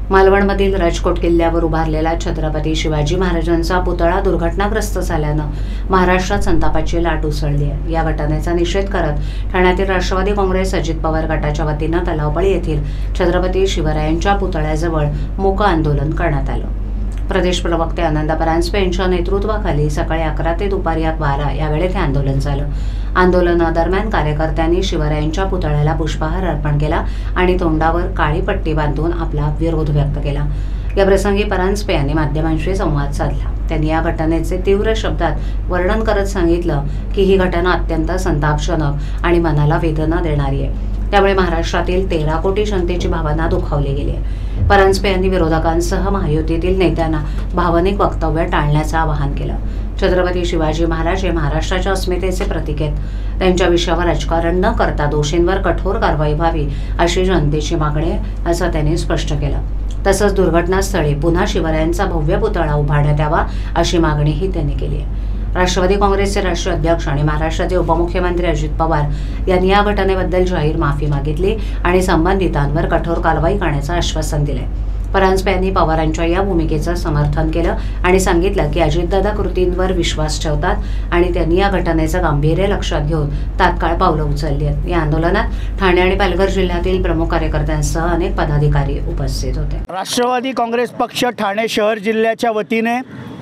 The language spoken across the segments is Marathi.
मालवणमधील राजकोट किल्ल्यावर उभारलेला छत्रपती शिवाजी महाराजांचा पुतळा दुर्घटनाग्रस्त झाल्यानं महाराष्ट्रात संतापाची लाट उसळली आहे। या घटनेचा निषेध करत ठाण्यातील राष्ट्रवादी काँग्रेस अजित पवार गटाच्या वतीनं तलावपळी येथील छत्रपती शिवरायांच्या पुतळ्याजवळ मूक आंदोलन करण्यात आलं। प्रदेश प्रवक्ते आनंद परांजपे यांच्या नेतृत्वाखाली सकाळी 11 ते दुपारी 12 या वेळेत हे आंदोलन झालं। आंदोलनादरम्यान कार्यकर्त्यांनी शिवरायांच्या पुतळ्याला पुष्पहार अर्पण केला आणि तोंडावर काळी पट्टी बांधून आपला विरोध व्यक्त केला। या प्रसंगी परांजपे यांनी माध्यमांशी संवाद साधला। त्यांनी या घटनेचे तीव्र शब्दात वर्णन करत सांगितलं की ही घटना अत्यंत संतापजनक आणि मनाला वेदना देणारी आहे। त्यामुळे महाराष्ट्रातील 13 कोटी जनतेची भावना दुखावली गेली आहे। परांजपे यांनी विरोधकांसह महायुतीतील नेत्यांना भावनिक वक्तव्य टाळण्याचं आवाहन केलं। छत्रपती शिवाजी महाराज हे महाराष्ट्राच्या अस्मितेचे प्रतीक आहेत। त्यांच्या विषयावर राजकारण न करता दोषींवर कठोर कारवाई व्हावी अशी जनतेची मागणी आहे असं त्यांनी स्पष्ट केलं। तसंच दुर्घटनास्थळी पुन्हा शिवरायांचा भव्य पुतळा उभारण्यात यावा अशी मागणीही त्यांनी केली आहे। राष्ट्रवादी काँग्रेसचे राष्ट्रीय अध्यक्ष आणि महाराष्ट्राचे उपमुख्यमंत्री अजित पवार यांनी या घटनेबद्दल जाहीर माफी मागितली आणि संबंधितांवर कठोर कारवाई करण्याचं आश्वासन दिले। परांजपे यांनी पवारांच्या या भूमिकेचं समर्थन केलं आणि सांगितलं की अजितदादा कृतींवर विश्वास ठेवतात आणि त्यांनी या घटनेचं गांभीर्य लक्षात घेऊन तात्काळ पावलं उचलली आहेत। या आंदोलनात ठाणे आणि पालघर जिल्ह्यातील प्रमुख कार्यकर्त्यांसह अनेक पदाधिकारी उपस्थित होते। राष्ट्रवादी काँग्रेस पक्ष ठाणे शहर जिल्ह्याच्या वतीने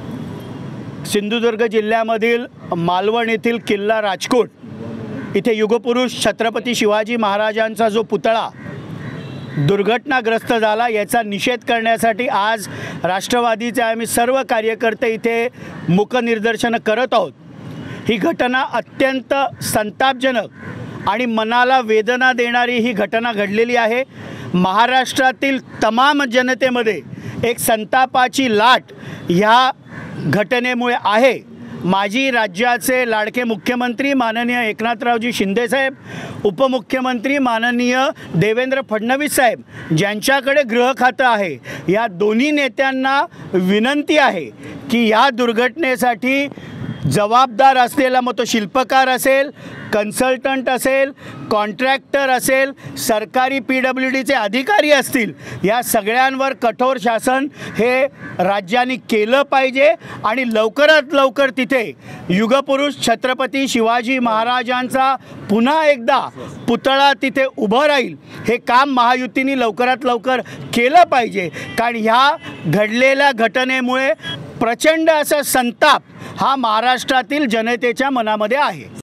सिंधुदुर्ग जिल्ह्यामधील मालवण येथील किल्ला राजकोट इथे युगपुरुष छत्रपती शिवाजी महाराजांचा जो पुतळा दुर्घटनाग्रस्त झाला याचा निषेध करण्यासाठी आज राष्ट्रवादीचे आम्ही सर्व कार्यकर्ते इथे मूकनिदर्शन करत आहोत। ही घटना अत्यंत संतापजनक आणि मनाला वेदना देणारी ही घटना घडलेली आहे। महाराष्ट्रातील तमाम जनतेमध्ये एक संतापाची लाट ह्या घटनेमुळे आहे। माजी राज्याचे लाडके मुख्यमंत्री माननीय एकनाथरावजी शिंदे साहेब, उपमुख्यमंत्री माननीय देवेंद्र फडणवीस साहेब ज्यांच्याकडे गृह खातं आहे, या दोन्ही नेत्यांना विनंती आहे की या दुर्घटनेसाठी जबाबदार असलेला मग तो शिल्पकार असेल, कन्सल्टंट असेल, कॉन्ट्रॅक्टर असेल, सरकारी PWDचे अधिकारी असतील, या सगळ्यांवर कठोर शासन हे राज्याने केलं पाहिजे आणि लवकरात लवकर तिथे युगपुरुष छत्रपती शिवाजी महाराजांचा पुन्हा एकदा पुतळा तिथे उभं राहील हे काम महायुतीने लवकरात लवकर केलं पाहिजे। कारण ह्या घडलेल्या घटनेमुळे प्रचंड असा संताप हा महाराष्ट्रातील जनतेच्या मनामध्ये आहे।